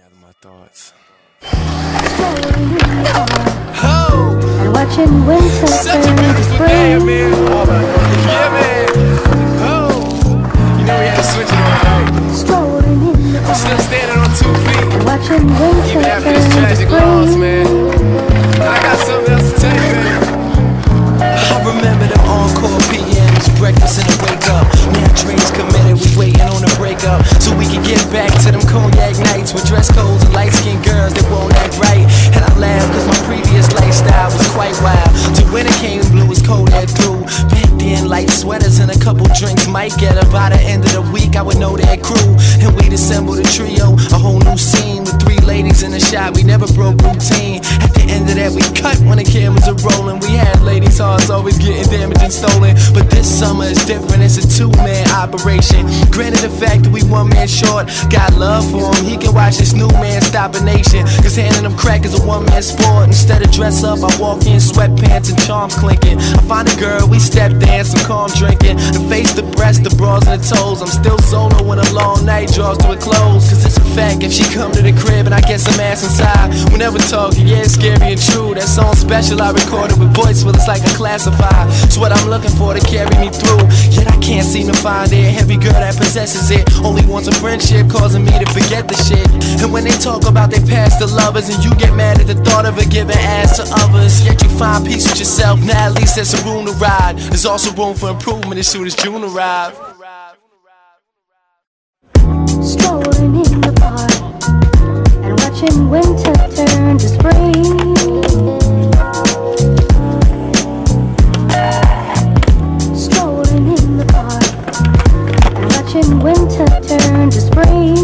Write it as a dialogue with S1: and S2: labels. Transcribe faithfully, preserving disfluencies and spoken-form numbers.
S1: gather my thoughts.
S2: Oh! And watching winter
S1: Such a beautiful day, man. Yeah, man. Oh! You know we had to switch it on,
S2: strolling in the
S1: I'm still standing on two feet.
S2: and watching winter
S1: Even after this tragic loss, man. And I got something else to tell you, man.
S3: I remember them encore P Ms, breakfast and a wake up. Now dreams committed, we waiting on a breakup, so we can get back to them cognac nights with dress codes and light-skinned girls that won't act right. And I laugh cause my previous lifestyle was quite wild, till winter came and blew as cold that through. Back then light sweaters and a couple drinks might get her. By the end of the week I would know that crew, and we'd assemble the trio, a whole new scene with three ladies in the shot. We never broke routine. At the end of that we cut when the cameras are rolling. We had ladies' hearts always getting damaged and stolen, but this summer is different. It's a two-man operation. Granted the fact that we one man short, got love for him, he can watch this new man stop a nation. Cause handing them crack is a one-man sport. Instead of dress up I walk in sweatpants and charms clinking. I find a girl, we step dance, some calm drinking. The face, the breast, the bras and the toes. I'm still solo when a long night draws to a close. Cause it's a fact, if she come to the crib and I get some ass inside, we never talking, yeah it's scary and true. That song special I recorded with voice, well it's like a classified. It's what I'm looking for to carry me through. Yet I can't seem to find it. Every girl that possesses it only wants a friendship, causing me to forget the shit. And when they talk about their past, the lovers, and you get mad at the thought of it giving ass to others, yet you find peace with yourself. Now at least there's a room to ride. There's also room for improvement as soon as June arrives.
S2: strolling in the park and watching winter turn to spring. Strolling in the park and watching winter turn to spring.